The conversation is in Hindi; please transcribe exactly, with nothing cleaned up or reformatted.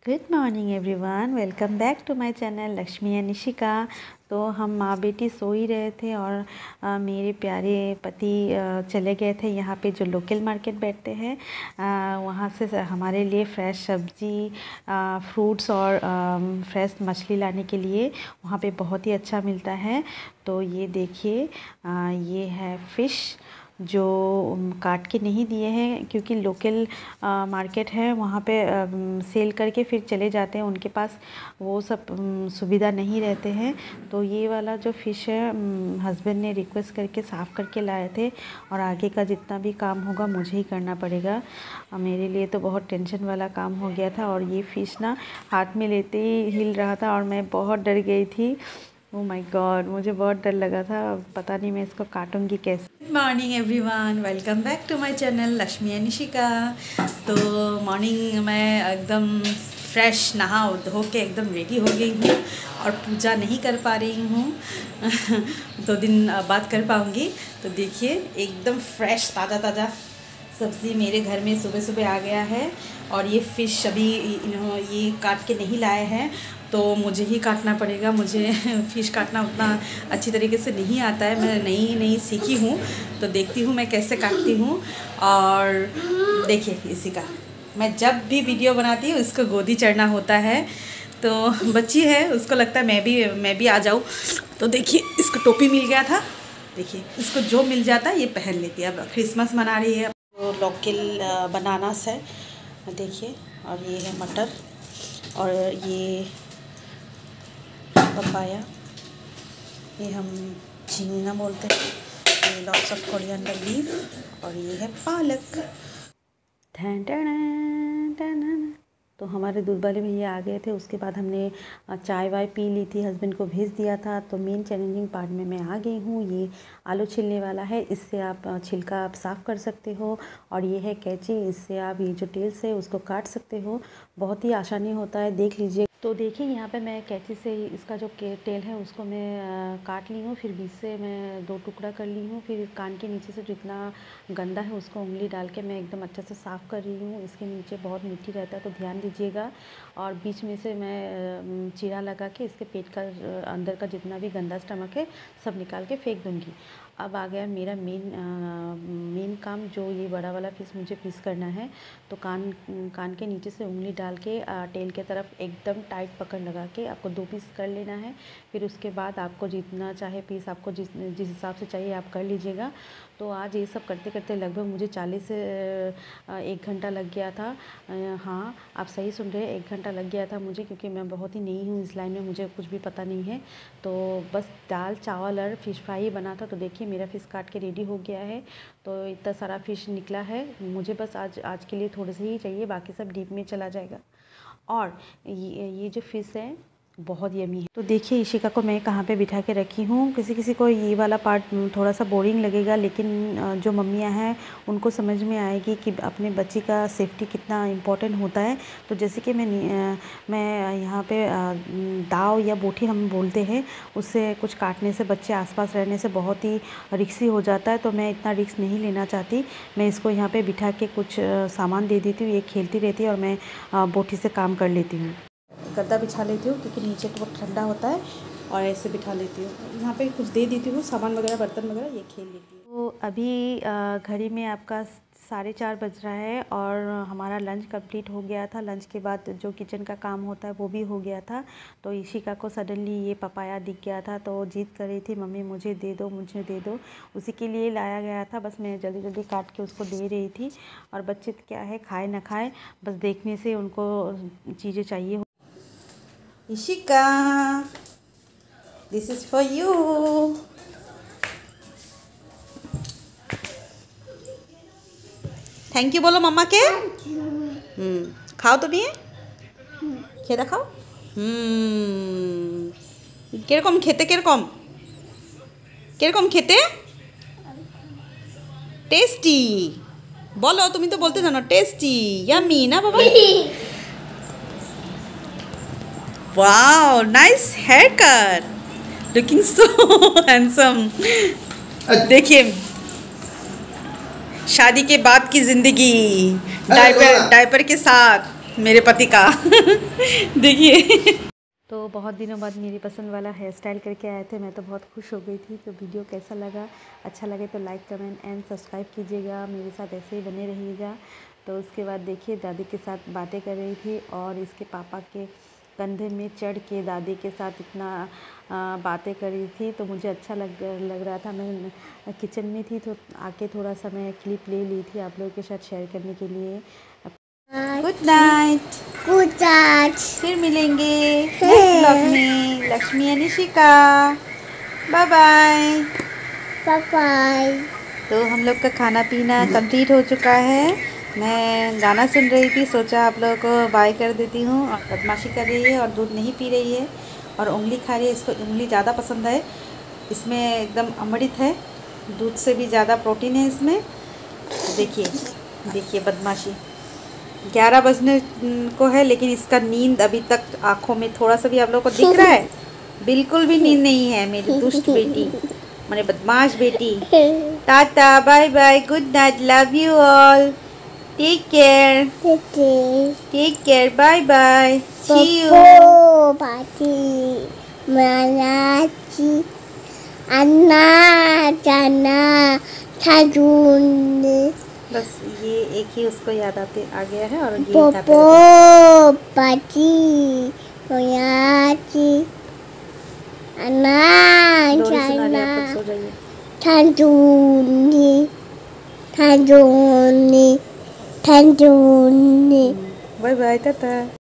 Good morning everyone, welcome back to my channel Lakshmi and Nishika. तो हम माँ बेटी सो ही रहे थे और आ, मेरे प्यारे पति आ, चले गए थे यहाँ पे जो लोकल मार्केट बैठते हैं, वहाँ से हमारे लिए फ़्रेश सब्ज़ी, फ्रूट्स और फ्रेश मछली लाने के लिए। वहाँ पे बहुत ही अच्छा मिलता है। तो ये देखिए, ये है फ़िश जो काट के नहीं दिए हैं, क्योंकि लोकल मार्केट है, वहाँ पे आ, सेल करके फिर चले जाते हैं, उनके पास वो सब सुविधा नहीं रहते हैं। तो ये वाला जो फ़िश है हस्बैंड ने रिक्वेस्ट करके साफ़ करके लाए थे, और आगे का जितना भी काम होगा मुझे ही करना पड़ेगा। मेरे लिए तो बहुत टेंशन वाला काम हो गया था। और ये फ़िश ना हाथ में लेते ही हिल रहा था और मैं बहुत डर गई थी। ओह माय गॉड, मुझे बहुत डर लगा था। पता नहीं मैं इसको काटूंगी कैसे। Good morning everyone, welcome back to my channel Lakshmi and Nishika. तो मॉर्निंग मैं एकदम फ्रेश नहा धो के एकदम रेडी हो गई हूँ और पूजा नहीं कर पा रही हूँ दो दिन बाद कर पाऊँगी। तो देखिए, एकदम फ्रेश ताज़ा ताज़ा सब्ज़ी मेरे घर में सुबह सुबह आ गया है। और ये फ़िश अभी ये काट के नहीं लाए हैं, तो मुझे ही काटना पड़ेगा। मुझे फ़िश काटना उतना अच्छी तरीके से नहीं आता है, मैं नई नई सीखी हूँ। तो देखती हूँ मैं कैसे काटती हूँ। और देखिए, इसी का मैं जब भी वीडियो बनाती हूँ इसको गोदी चढ़ना होता है। तो बच्ची है, उसको लगता है मैं भी मैं भी आ जाऊँ। तो देखिए, इसको टोपी मिल गया था। देखिए, इसको जो मिल जाता है ये पहन लेती है। अब क्रिसमस मना रही है। तो लोकल बनानास है, देखिए, और ये है मटर, और ये पपाया, ये हम झींगा बोलते हैं, ये लॉट्स ऑफ कोरिएंडर लीफ, और ये है पालक। ठन ठन ठन। तो हमारे दूध वाले भैया आ गए थे। उसके बाद हमने चाय वाय पी ली थी, हस्बैंड को भेज दिया था। तो मेन चैलेंजिंग पार्ट में मैं आ गई हूँ। ये आलू छिलने वाला है, इससे आप छिलका आप साफ़ कर सकते हो। और ये है कैंची, इससे आप ये जो टेल्स है उसको काट सकते हो। बहुत ही आसानी होता है, देख लीजिए। तो देखिए, यहाँ पे मैं कैंची से इसका जो टेल है उसको मैं काट ली हूँ, फिर बीच से मैं दो टुकड़ा कर ली हूँ। फिर कान के नीचे से जितना गंदा है उसको उंगली डाल के मैं एकदम अच्छे से साफ़ कर रही हूँ। इसके नीचे बहुत मिट्टी रहता है, तो ध्यान दीजिएगा। और बीच में से मैं चीरा लगा के इसके पेट का अंदर का जितना भी गंदा स्टमक है सब निकाल के फेंक दूँगी। अब आ गया मेरा मेन मेन काम, जो ये बड़ा वाला पीस मुझे पीस करना है। तो कान कान के नीचे से उंगली डाल के टेल के तरफ एकदम टाइट पकड़ लगा के आपको दो पीस कर लेना है। फिर उसके बाद आपको जितना चाहे पीस, आपको जिस जिस हिसाब से चाहिए आप कर लीजिएगा। तो आज ये सब करते करते लगभग मुझे चालीस से एक घंटा लग गया था। हाँ, आप सही सुन रहे हैं, एक घंटा लग गया था मुझे, क्योंकि मैं बहुत ही नई हूँ इस लाइन में, मुझे कुछ भी पता नहीं है। तो बस दाल चावल और फ़िश फ्राई बना था। तो देखिए, मेरा फ़िश काट के रेडी हो गया है। तो इतना सारा फ़िश निकला है, मुझे बस आज आज के लिए थोड़े से ही चाहिए, बाकी सब डीप में चला जाएगा। और ये ये जो फ़िश है बहुत यमी है। तो देखिए, इशिका को मैं कहाँ पे बिठा के रखी हूँ। किसी किसी को ये वाला पार्ट थोड़ा सा बोरिंग लगेगा, लेकिन जो मम्मियाँ हैं उनको समझ में आएगी कि अपने बच्ची का सेफ्टी कितना इम्पोर्टेंट होता है। तो जैसे कि मैं मैं यहाँ पे दाव या बोटी हम बोलते हैं, उससे कुछ काटने से, बच्चे आसपास रहने से बहुत ही रिक्सी हो जाता है। तो मैं इतना रिक्स नहीं लेना चाहती। मैं इसको यहाँ पे बिठा के कुछ सामान दे देती हूँ, ये खेलती रहती है और मैं बोटी से काम कर लेती हूँ। गद्दा बिछा लेती हूँ, क्योंकि नीचे तो बहुत ठंडा होता है, और ऐसे बिठा लेती हूँ। यहाँ पे कुछ दे देती हूँ, सामान वगैरह, बर्तन वगैरह, ये खेल लेती हूँ। तो अभी घड़ी में आपका साढ़े चार बज रहा है और हमारा लंच कंप्लीट हो गया था। लंच के बाद जो किचन का काम होता है वो भी हो गया था। तो इशिका को सडनली ये पपाया दिख गया था, तो जिद कर रही थी, मम्मी मुझे दे दो, मुझे दे दो। उसी के लिए लाया गया था। बस मैं जल्दी जल्दी काट के उसको दे रही थी। और बच्चे क्या है, खाए ना खाए, बस देखने से उनको चीज़ें चाहिए। Ishika, this is for you. Thank you बोलो मम्मा के। हम्म, खाओ तो नहीं खेता खाओ। हम्म, किरकम खेते, किरकम किरकम खेते टेस्टी बोलो, तुम तो बोलते जानो टेस्टी यम्मी ना बाबा। Wow, nice haircut, looking so handsome. देखिए, शादी के बाद की जिंदगी डायपर डायपर के साथ मेरे पति का देखिए। तो बहुत दिनों बाद मेरी पसंद वाला हेयर स्टाइल करके आए थे, मैं तो बहुत खुश हो गई थी। तो वीडियो कैसा लगा, अच्छा लगे तो लाइक कमेंट एंड सब्सक्राइब कीजिएगा, मेरे साथ ऐसे ही बने रहिएगा। तो उसके बाद देखिए दादी के साथ बातें कर रही थी और इसके पापा के कंधे में चढ़ के दादी के साथ इतना आ, बातें कर रही थी। तो मुझे अच्छा लग लग रहा था। मैं किचन में थी तो आके थोड़ा सा मैं क्लिप ले ली थी आप लोगों के साथ शेयर करने के लिए। Good night. Good night. फिर मिलेंगे नेक्स्ट ब्लॉग में। Lakshmi Anishika, bye bye. Bye bye. तो हम लोग का खाना पीना कंप्लीट हो चुका है। मैं गाना सुन रही थी, सोचा आप लोगों को बाय कर देती हूँ। और बदमाशी कर रही है और दूध नहीं पी रही है और उंगली खा रही है। इसको उंगली ज़्यादा पसंद है, इसमें एकदम अमृत है, दूध से भी ज़्यादा प्रोटीन है इसमें। देखिए देखिए बदमाशी। ग्यारह बजने को है लेकिन इसका नींद अभी तक आँखों में थोड़ा सा भी आप लोगों को दिख रहा है? बिल्कुल भी नींद नहीं है मेरी दुष्ट बेटी, मेरे बदमाश बेटी। टाटा, bye bye, good night, love you all, take care, take care, bye bye, see you. Party मनाची अन्ना जाना थाजून। बस ये एक ही उसको याद आते आ गया है और ये पोपो पार्टी मनाची अन्ना जाना सो जाइए। थाजूनी थाजूनी थाजूनी। Bye bye, Tata.